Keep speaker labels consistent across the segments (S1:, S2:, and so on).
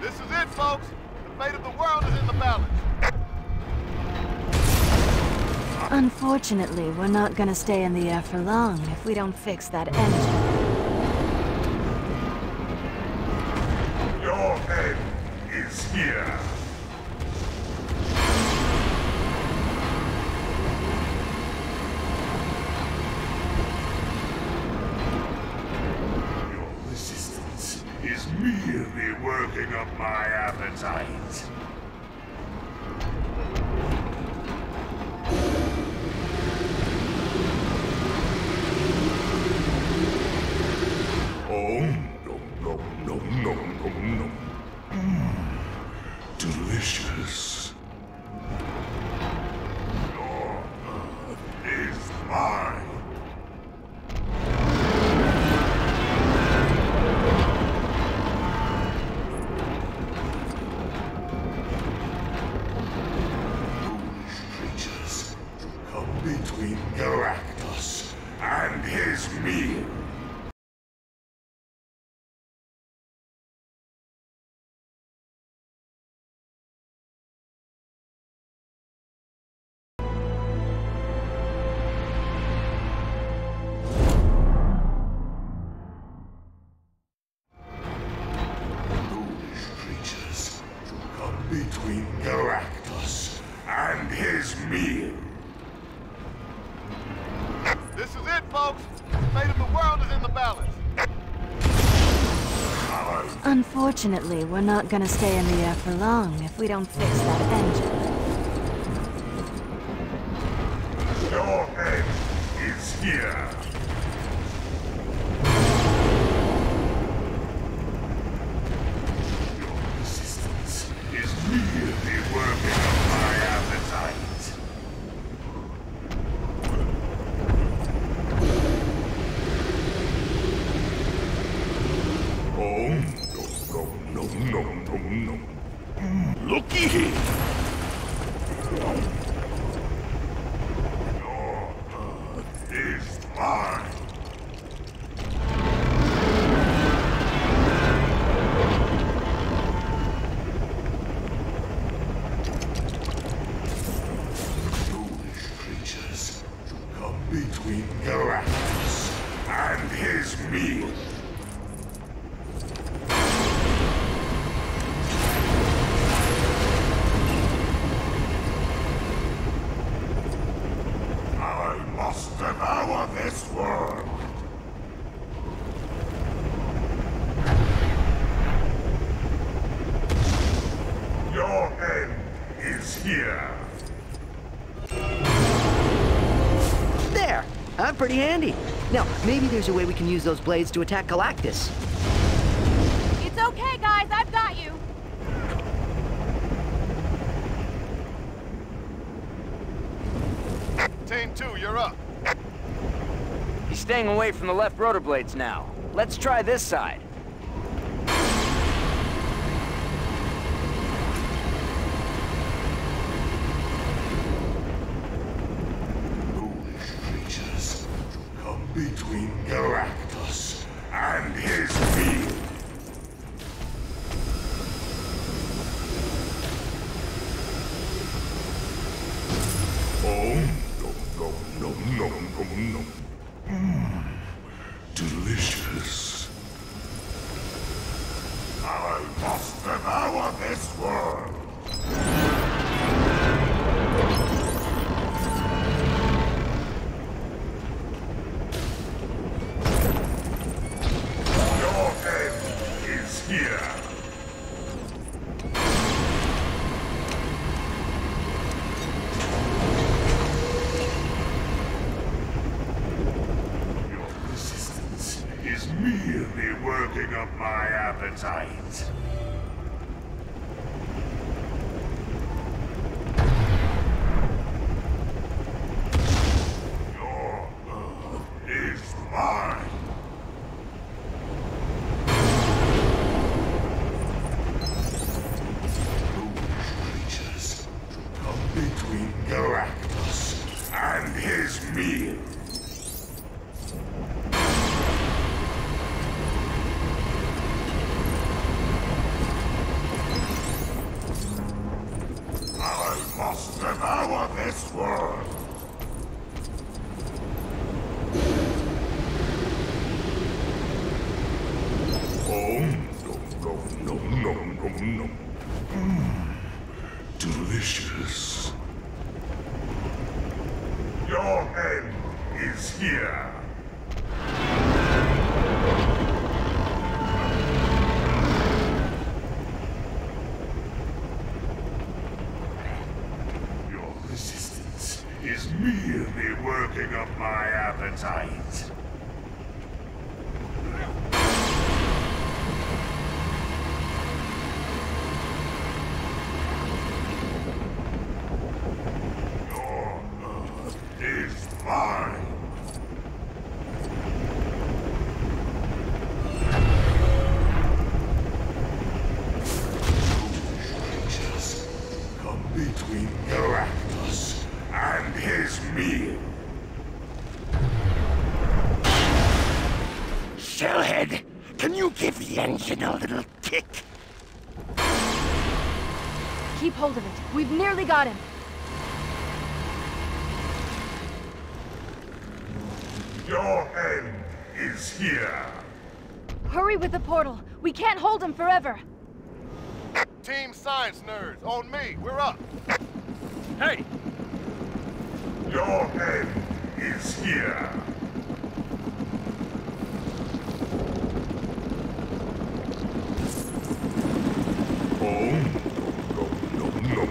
S1: This is it, folks. The fate of the world is in the balance.
S2: Unfortunately, we're not gonna stay in the air for long if we don't fix that engine.
S3: Your end is here. Your resistance is merely working up my appetite. Oh, no, no, no, no, no, no. Delicious. Your earth is mine. Foolish creatures to come between Galactus and his meal. Between Galactus and his meal.
S1: This is it, folks. The fate of the world is in the balance.
S2: Unfortunately, we're not gonna stay in the air for long if we don't fix that engine.
S3: Your end is here. Merely working up my appetite. Oh, no, no, no, no, no, no. Looky here. Your earth is mine. Between Galactus and his meal. I must devour this world. Your end is here.
S4: There! I'm pretty handy. Now, maybe there's a way we can use those blades to attack Galactus.
S5: It's okay, guys. I've got you.
S1: Team 2, you're up.
S6: He's staying away from the left rotor blades now. Let's try this side.
S3: Between Galactus and his meal. Oh, no, no, no, no, no, no. Delicious. I must devour this world. Here. Your resistance is merely working up my appetite. Your earth is mine. Between Galactus and his meal. nom. Mmm. Delicious. Your end is here. Your resistance is merely working up my appetite. Between Galactus and his meal.
S7: Shellhead, can you give the engine a little kick?
S5: Keep hold of it. We've nearly got him.
S3: Your end is here.
S5: Hurry with the portal. We can't hold him forever.
S1: Team science nerds, on me. We're up.
S6: Hey!
S3: Your end is here. Oh, no.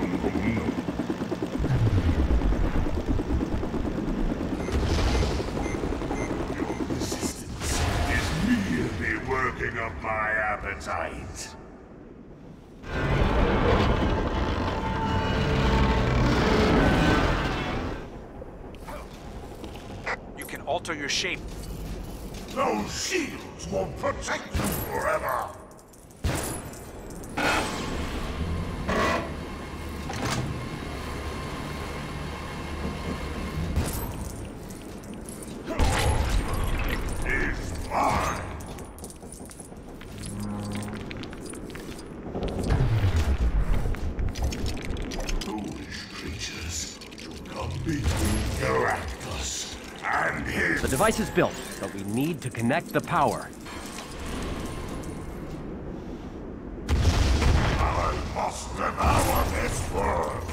S3: Your resistance is merely working up my appetite.
S6: Alter your shape.
S3: Those shields won't protect you forever. It's mine. Foolish creatures to come between Galactus and his...
S8: The device is built, but we need to connect the power.
S3: I must devour this world.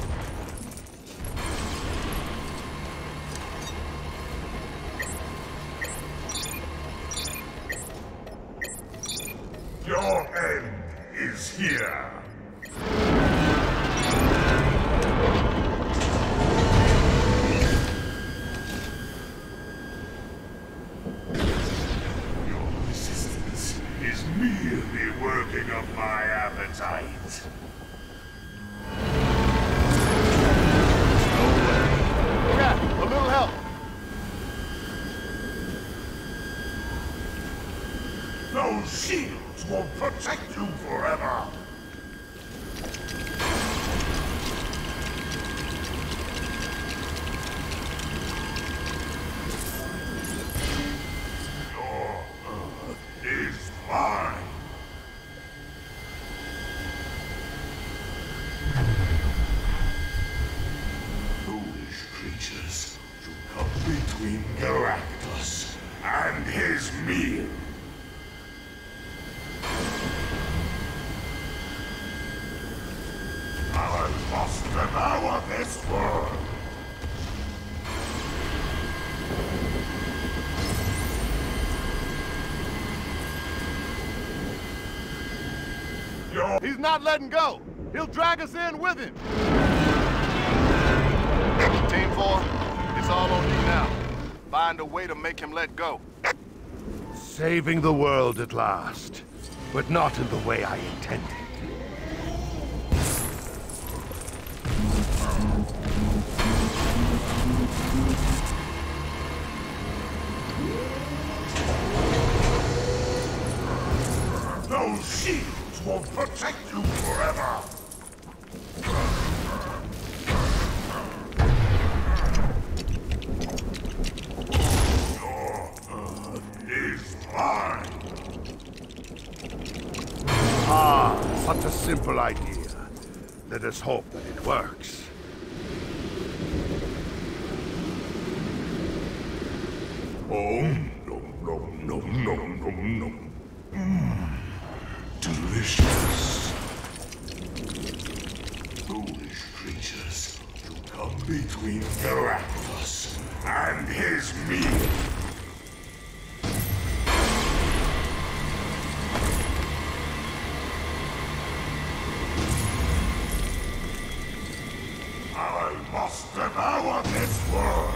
S3: Your end is here. Merely working up my appetite.
S1: Jack, a little help.
S3: Those shields won't protect you forever. Your Earth is mine. Foolish creatures to come between Galactus and his meal. I must devour this world.
S1: He's not letting go. He'll drag us in with him. Team 4, it's all on you now. Find a way to make him let go.
S9: Saving the world at last, but not in the way I intended.
S3: Those shields won't protect you forever. Your Earth is mine.
S9: Ah, such a simple idea. Let us hope that it works.
S3: Oh, no. Delicious. between Galactus and his meal. I must devour this world.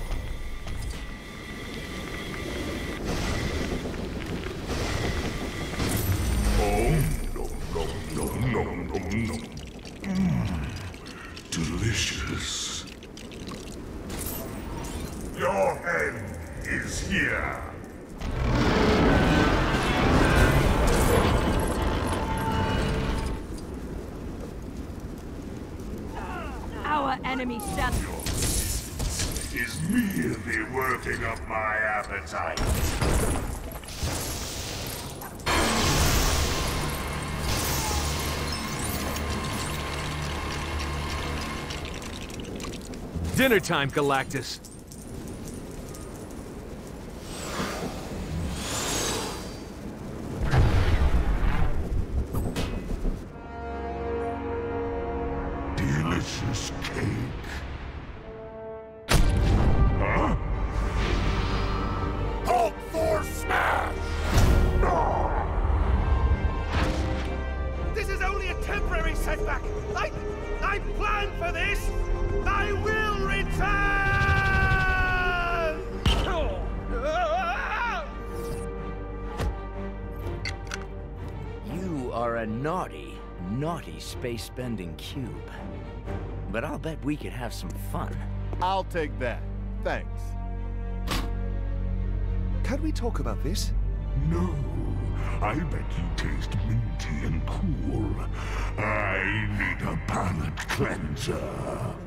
S3: No. Delicious. Your end is here.
S5: Our enemy shall...
S3: Your resistance is merely working up my appetite.
S8: Dinner time, Galactus.
S3: Delicious cake. Huh? Hulk Force Smash!
S10: This is only a temporary setback. I planned for this. I will return!
S6: You are a naughty, naughty space-bending cube. But I'll bet we could have some fun.
S1: I'll take that. Thanks.
S9: Can we talk about this?
S3: No, I bet you taste minty and cool. I need a palate cleanser.